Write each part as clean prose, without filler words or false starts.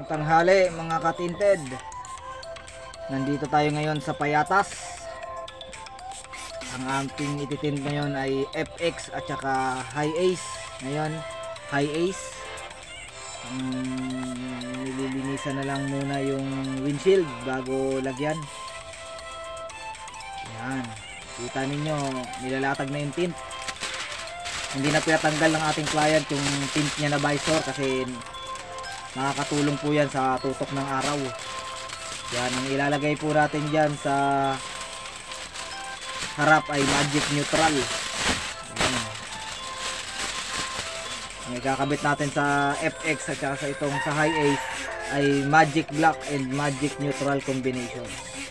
Tanghali mga katinted, nandito tayo ngayon sa Payatas. Ang ating ititint ngayon ay FX at saka High Ace. Ngayon High Ace. Nililinisan na lang muna yung windshield bago lagyan. Yan, kita ninyo nilalatag na yung tint. Hindi na pinatanggal ng ating client yung tint niya na visor kasi nakakatulong po yan sa tutok ng araw. Yan, ang ilalagay po natin dyan sa harap ay Magic Neutral. Yan. Ang ikakabit natin sa FX at saka sa itong sa High Ace ay Magic Black and Magic Neutral combination.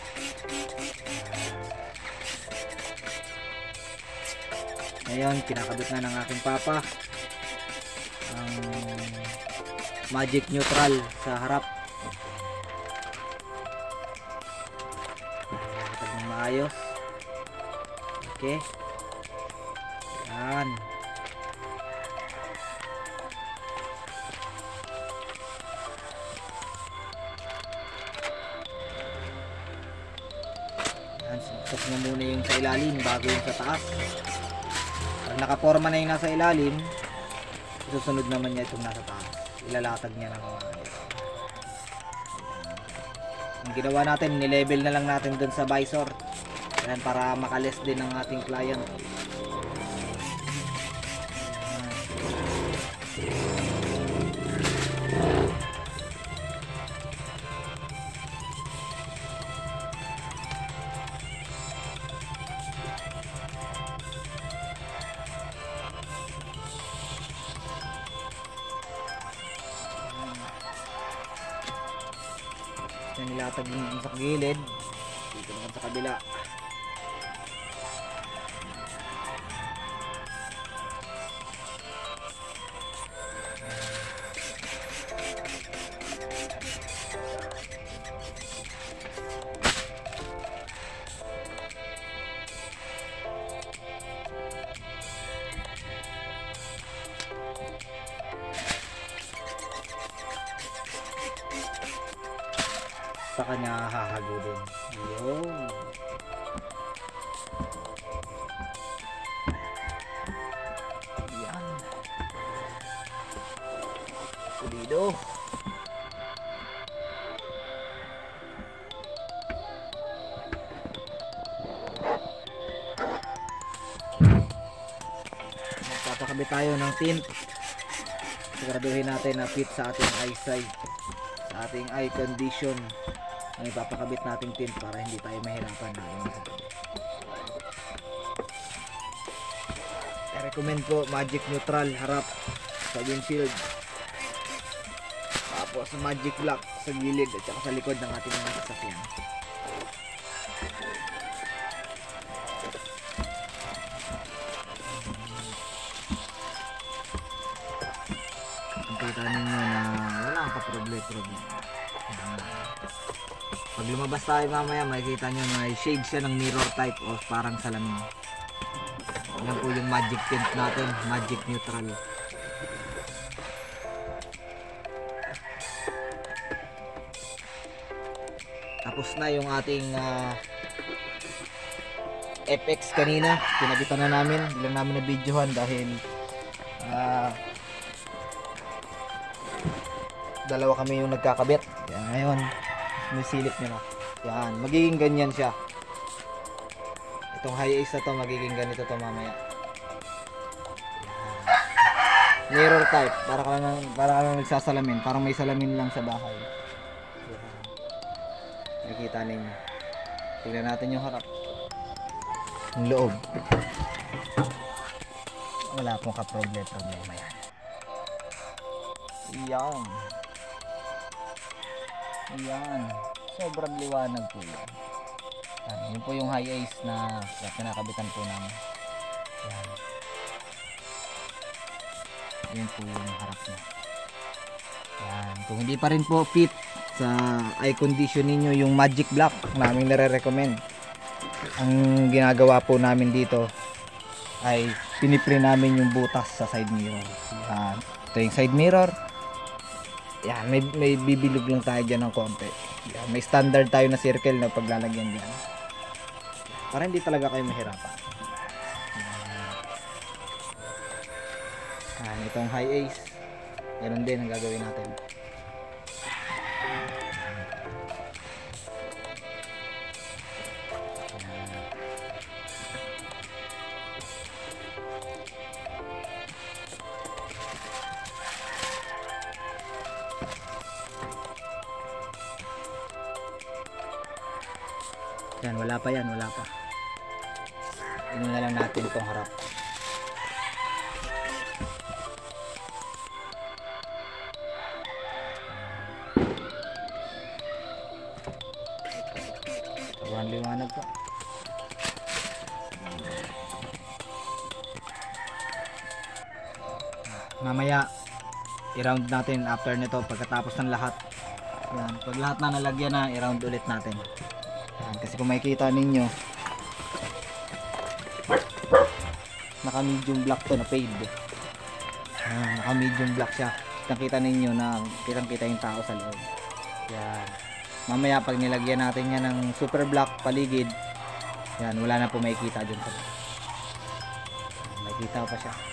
Ngayon, kinakabit na ng aking papa ang Magic Neutral sa harap. Hatag ng maayos. Okay. Yan. Yan, sinusok mo muna yung sa ilalim bago yung sa taas. Pag nakaporma na yung nasa ilalim, susunod naman niya itong nasa taas. Ilalatag niya ng maayos. Ang ginawa natin, nilevel na lang natin dun sa visor. Yan, para makales din ng ating client. Yan, nilatag yung sa gilid. Dito naman sa kabila. Sa kanya hahagulin. Yun. Yan. Pulido. Magpapakabit tayo ng tint. Siguraduhin natin na fit sa ating eyesight, sa ating eye condition. Ang ipapakabit nating tint para hindi tayo mahirapan na I-recommend po Magic Neutral harap sa windshield, tapos Magic Black sa gilid at saka sa likod ng ating mga sasakyan. Kita ninyo na wala pa problem. Pag lumabas tayo mamaya, makikita nyo na shade siya ng mirror type o parang salamin. Yan po yung magic tint natin, Magic Neutral. Tapos na yung ating FX kanina. Pinagitan na namin, hindi lang namin na videohan dahil dalawa kami yung nagkakabit. Kaya ngayon may silip nyo na. Yan, magiging ganyan siya. Itong High Ace na to, magiging ganito to mamaya. Yan. Mirror type, para ka lang nagsasalamin, parang may salamin lang sa bahay. Yan. Nakikita ninyo. Tingnan natin yung harap, yung loob. Wala pong problema yan. Yan, sobrang liwanag po yan. Yun po yung High Ace na kinakabitan po namin. Yan. Yan po yung harap niya. Yan. Kung hindi pa rin po fit sa eye condition ninyo yung Magic Black, namin nare-recommend. Ang ginagawa po namin dito ay pinipre namin yung butas sa side mirror. Yan. Ito yung side mirror. Yan, may bibilog lang tayo dyan ng konti. Yan, may standard tayo na circle na paglalagyan dyan. Para hindi talaga kayo mahirapan. Yan, itong high ace. Ganun din ang gagawin natin. Yan, wala pa yan, wala pa. Ino na lang natin itong harap. Sobrang liwanag pa. Mamaya, i-round natin after nito pagkatapos ng lahat. Yan, pag lahat na nalagyan na, i-round ulit natin. Yan, kasi kung makikita ninyo, naka medium black to na fade. Naka medium black siya. Nakita ninyo na kitang-kita yung tao sa loob. Yan. Mamaya pag nilagyan natin yan ng super black paligid, yan, wala na po makikita dyan sa loob. Makikita pa siya.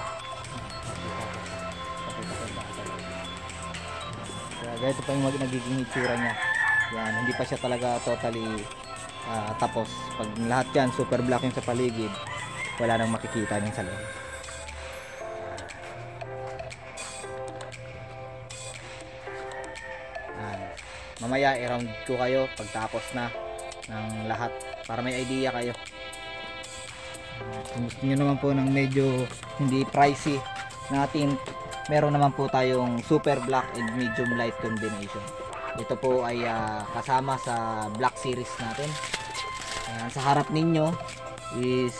Kaya ganito pa yung nagiging itsura niya. Yan, hindi pa siya talaga totally tapos. Pag lahat yan super black yung sa paligid, wala nang makikita niyan sa loob. Mamaya i-round ko kayo pagtapos na ng lahat para may idea kayo. Kung gusto nyo naman po ng medyo hindi pricey na tint, meron naman po tayong super black and medium light combination. Ito po ay kasama sa black series natin. Ayan, sa harap ninyo is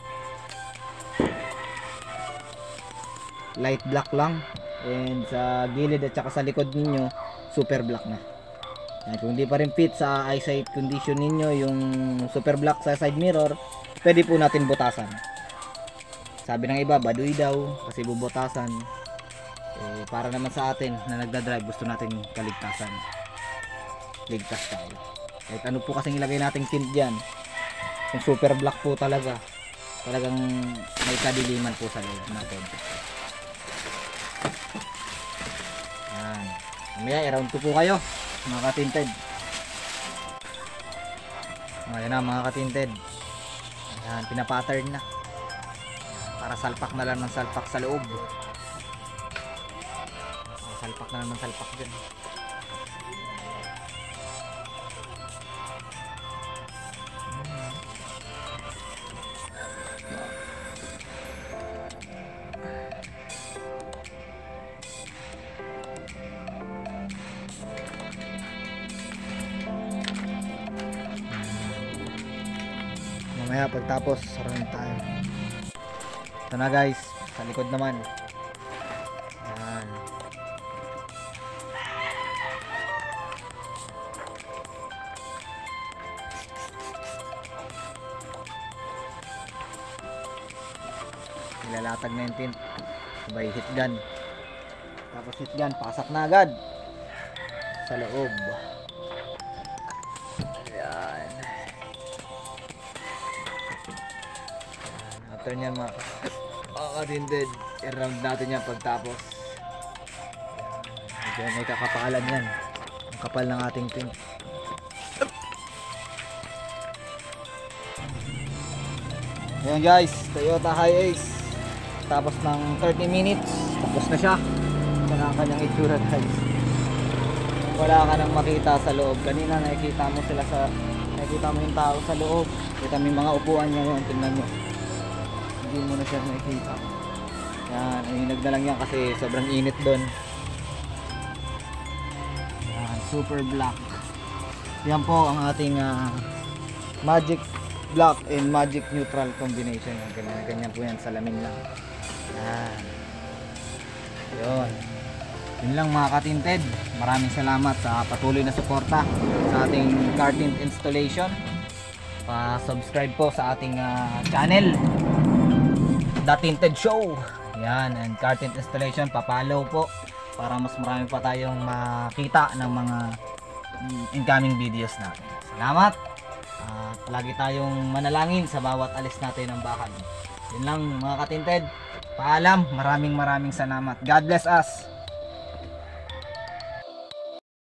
light black lang, and sa gilid at saka sa likod ninyo super black na. Ayan, kung hindi pa rin fit sa eyesight condition ninyo yung super black sa side mirror, pwede po natin butasan. Sabi ng iba, baduy daw kasi bubutasan. Para naman sa atin na nagdadrive, gusto natin kaligtasan. Ligtas tayo. Kahit ano po kasing ilagay nating tint dyan, yung super black po talaga, talagang may kadiliman po sa loob natin. Ayan. Mamaya i-round ko po kayo mga katinted. Ayan na mga katinted. Ayan, pinapattern na para salpak na lang ng salpak sa loob. Salpak na lang ng salpak dyan. Mamaya pagtapos sarunin tayo. Ito na guys, sa likod naman. Ayan. Nilalatag na yung tint, sabay hit gun. Tapos hit gun, pasak na agad sa loob. Ayan. After nyan mga katinded, i-round natin yan pagtapos. Medyo may kakapalan yan, ang kapal ng ating tint. Ayan guys, Toyota Hi-Ace, tapos ng 30 minutes tapos na siya. Ito na ang kanyang itsura guys. Wala ka nang makita sa loob. Kanina nakikita mo yung tao sa loob, kita mo yung mga upuan niya. Ngayon tingnan nyo, hindi mo na siya nakikita. Yan, ayunag na lang yan kasi sobrang init doon. Yan, super black. Yan po ang ating magic black and magic neutral combination. Ganyan po yan, salamin lang. Yan. Yun. Yun lang mga katinted. Maraming salamat sa patuloy na suporta sa ating car tint installation. Pa-subscribe po sa ating channel, The Tinted Show. Yan, and car tint installation, pa-follow po para mas marami pa tayong makita ng mga incoming videos natin. Salamat at lagi tayong manalangin sa bawat alis natin ng bakal. Yun lang mga katinted, paalam, maraming salamat. God bless us.